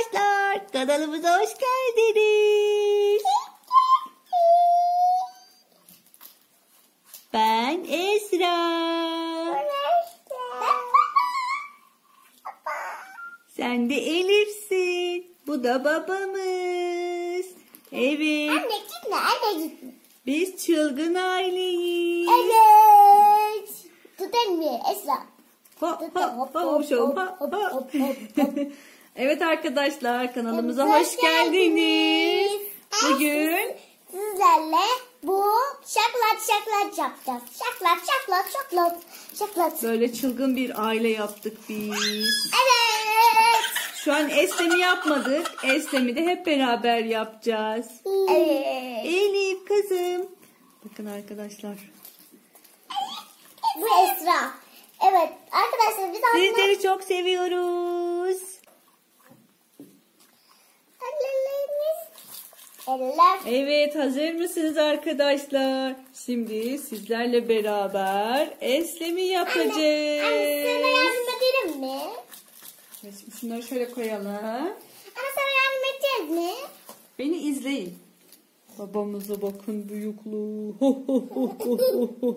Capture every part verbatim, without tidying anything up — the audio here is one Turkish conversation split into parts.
arkadaşlar, kanalımıza hoş geldiniz. Ben Esra. Sen de Elif'sin. Bu da babamız. Evet. Anne gitme, anne gitme. Biz çılgın aileyiz. Evet. Tutun mu Esra? Hop hop hop hop hop hop. Evet arkadaşlar, kanalımıza hoş, hoş geldiniz. geldiniz. Bugün sizlerle bu şaklat şaklat yapacağız. Şaklat şaklat şaklat şaklat. Böyle çılgın bir aile yaptık biz. Evet. Şu an Eslem'i yapmadık. Eslem'i de hep beraber yapacağız. Evet. Elif kızım. Bakın arkadaşlar. Bu Esra. Evet arkadaşlar biz aslında... Sizleri çok seviyoruz. Eller. Evet, hazır mısınız arkadaşlar? Şimdi sizlerle beraber Eslem'i yapacağız. Anne, anne sana yardım edelim mi? Evet, şunları şöyle koyalım. Anne sana yardım edeceğiz mi? Beni izleyin. Babamıza bakın büyüklüğü. Ho, ho, ho, ho, ho.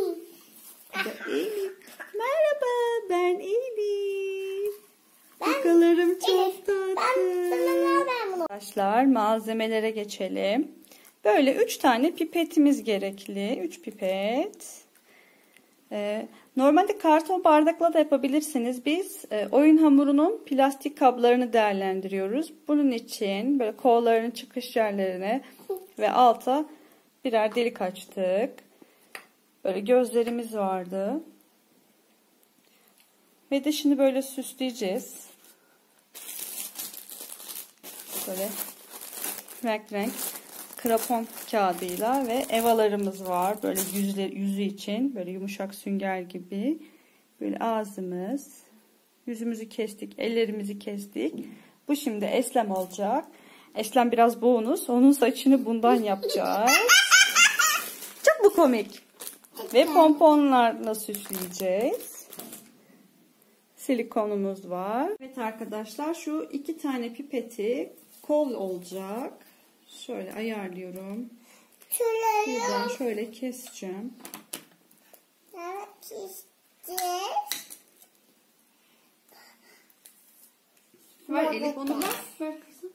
Elif. Merhaba, ben Elif. Yakalarım çok tatlı. Arkadaşlar, malzemelere geçelim. Böyle üç tane pipetimiz gerekli. Üç pipet. Ee, normalde karton bardakla da yapabilirsiniz. Biz e, oyun hamurunun plastik kablarını değerlendiriyoruz. Bunun için böyle kollarının çıkış yerlerine ve alta birer delik açtık. Böyle gözlerimiz vardı. Ve de şimdi böyle süsleyeceğiz. Böyle renk renk krapon kağıdıyla ve evalarımız var. Böyle yüzle, yüzü için böyle yumuşak sünger gibi. Böyle ağzımız. Yüzümüzü kestik. Ellerimizi kestik. Bu şimdi Eslem olacak. Eslem biraz bonus. Onun saçını bundan yapacağız. Çok mu komik? Ve pomponlarla süsleyeceğiz. Silikonumuz var. Evet arkadaşlar, şu iki tane pipeti kol olacak. Şöyle ayarlıyorum. Buradan şöyle keseceğim. Evet, keseceğiz. Ver Elif, onu ver. Ver kızım.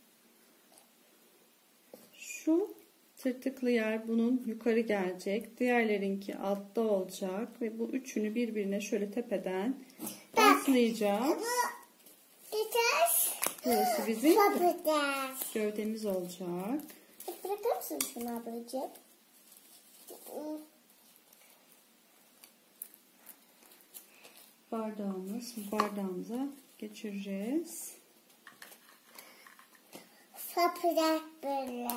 Şu tırtıklı yer bunun yukarı gelecek. Diğerlerinki altta olacak. Ve bu üçünü birbirine şöyle tepeden bantlayacağız. Burası bizim gövdemiz olacak. Bırakır mısın şunu ablacığım? Bardağımız, bardağımıza geçireceğiz. Sapırak böyle.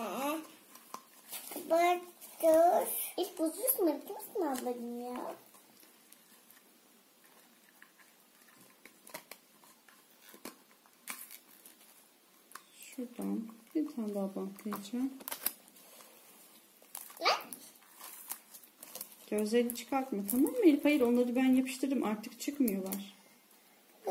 Dur. İlk bozuyorsun mu? Bırakır mısın ablacığım ya? Şuradan bir tane daha bantlayacağım. Ne? Gözlerini çıkartma, tamam mı Elif? Hayır, onları ben yapıştırdım, artık çıkmıyorlar. Hı.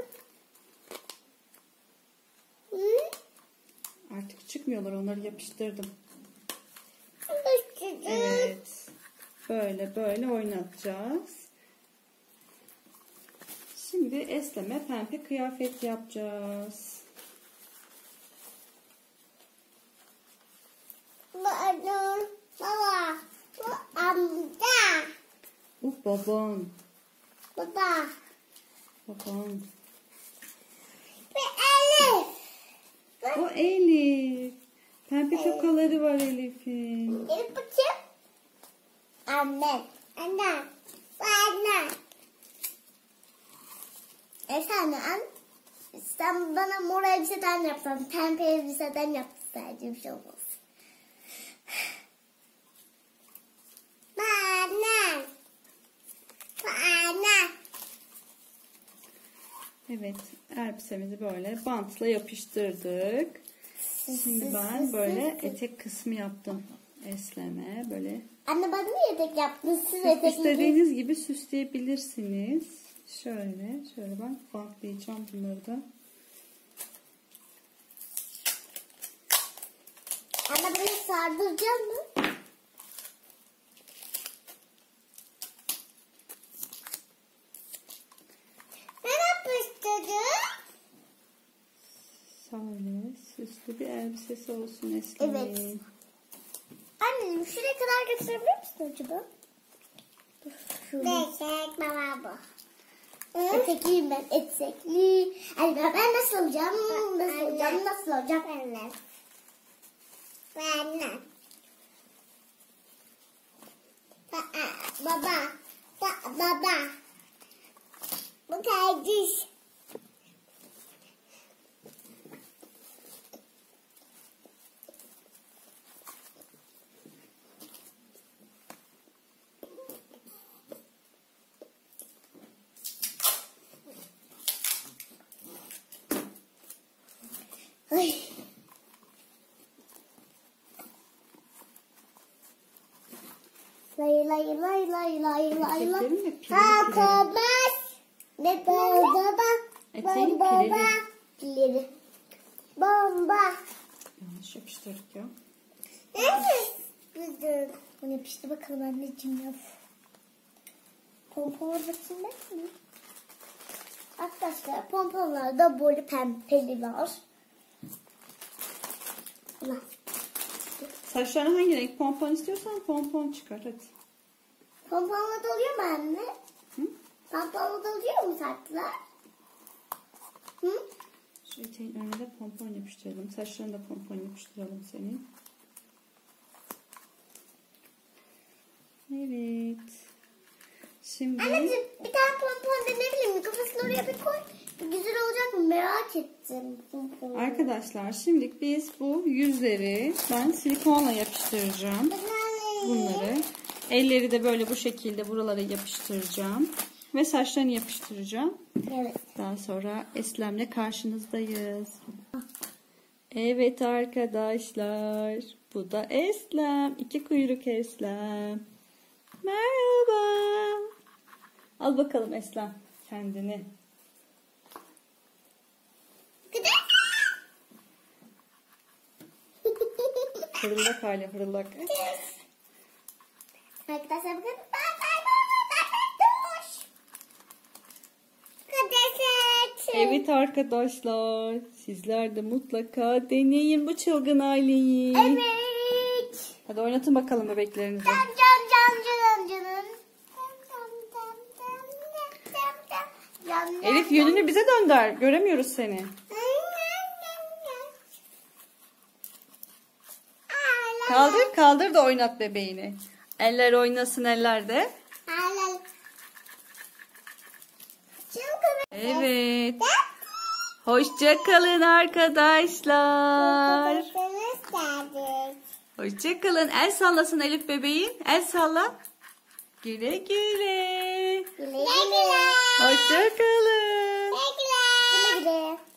Hı. Artık çıkmıyorlar, onları yapıştırdım. Yapıştırdım. Evet. Böyle böyle oynatacağız. Şimdi Eslem'e pembe kıyafet yapacağız. Baba. Baba. Bu amca. Bu baban. Baba. Baban. Ve Elif. O Elif. Pembe tokaları var Elif'in. Elif bakayım. Anne. Anne. Bu anne. Efendim an. Sen bana mor elbiseden yapsan, pembe elbiseden yapsan bir şey olmaz. Anne. Anne. Evet, elbisemizi böyle bantla yapıştırdık. Şimdi ben böyle etek kısmı yaptım Eslem'e. Böyle Anne bana niye etek yaptın? Siz etek istediğiniz gibi süsleyebilirsiniz. Şöyle, şöyle ben bantlayacağım bunları da. Bana böyle sardıracak mı? Ne yapıştırdın? Şöyle süslü bir elbisesi olsun Eslem'in. Evet. Anneciğim şuraya kadar getirebilir misin acaba? Etek baba bu. Etekliyim ben, etekli. Anne ben nasıl olacağım? Nasıl olacağım? Nasıl olacağım? Anne. Anne. Baba. Baba. Bu kardeş. Ay. Lay lay lay lay lay lay lay. Eteklerin de pilli Kalkamaz. Ne baba? Eteğin Baba. pilli. Pilleri. Bomba. Yanlış yapıştırdık ya. Nerede? Bu yapıştı bakalım anneciğim ya. Pompon bakayım ben mi? Arkadaşlar pomponlarda böyle pembeli var. Ulan. Saçlarına hangi renk pompon istiyorsan pompon çıkar hadi. Pomponla doluyor mu anne? Hı? Pomponla doluyor mu saçlar? Hı? Şu eteğin önüne de pompon yapıştıralım. Saçlarına da pompon yapıştıralım senin. Evet. Şimdi Anneciğim bir tane pompon denebilir miyim? Kafasını oraya bir koy. Güzel olacak mı? Merak ettim. Pompon. arkadaşlar şimdi biz bu yüzleri ben silikonla yapıştıracağım. Bunları. Elleri de böyle bu şekilde buralara yapıştıracağım. Ve saçlarını yapıştıracağım. Evet. Daha sonra Eslem'le karşınızdayız. Evet arkadaşlar. Bu da Eslem. İki kuyruk Eslem. Merhaba. Al bakalım Eslem kendini. Fırıldak hali fırıldak. Arkadaşlar bakın. Ben kaybolmuş. Arkadaşlar. Evet arkadaşlar. Sizler de mutlaka deneyin bu çılgın aileyi. Evet. Hadi oynatın bakalım bebeklerinizi. Can can can can canım. Can, can, Elif yönünü bize dönder. Göremiyoruz seni. Kaldır kaldır da oynat bebeğini. Eller oynasın ellerde. Evet. Hoşça kalın arkadaşlar. Hoşça kalın. El sallasın Elif bebeğin. El salla. Güle güle. Güle güle. Hoşça kalın. Güle güle.